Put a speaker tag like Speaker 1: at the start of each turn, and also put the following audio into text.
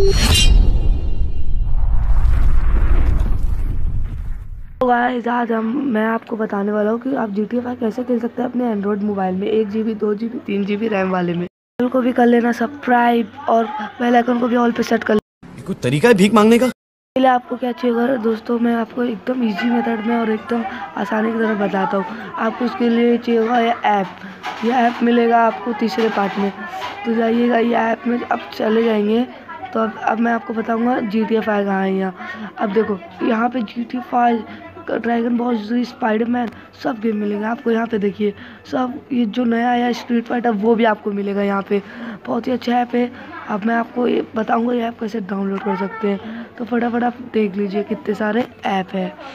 Speaker 1: तो गाइस आज मैं आपको बताने वाला हूँ कि आप GTA 5 कैसे खेल सकते हैं अपने एंड्रॉयड मोबाइल में 1 GB 2 GB 3 GB रैम वाले में। चैनल को भी कर लेना सब्सक्राइब और बेल आइकन को भी ऑल पे सेट कर लेना।
Speaker 2: कोई तरीका है भीख मांगने का?
Speaker 1: पहले आपको क्या चाहिए दोस्तों, मैं आपको एकदम इजी मेथड में और एकदम आसानी की तरह बताता हूँ। आपको इसके लिए चाहिए ये ऐप मिलेगा आपको तीसरे पार्ट में। तो जाइएगा ये ऐप में, अब चले जाएंगे तो अब मैं आपको बताऊंगा GTA 5 कहाँ है। यहाँ अब देखो, यहाँ पे GTA 5 dragon ball Z, Spider Man सब गेम मिलेगा आपको। यहाँ पे देखिए सब, ये जो नया आया स्ट्रीट फाइटर वो भी आपको मिलेगा यहाँ पे। बहुत ही अच्छा ऐप है। अब मैं आपको ये बताऊंगा ये ऐप कैसे डाउनलोड कर सकते हैं, तो फटाफट आप देख लीजिए कितने सारे ऐप है।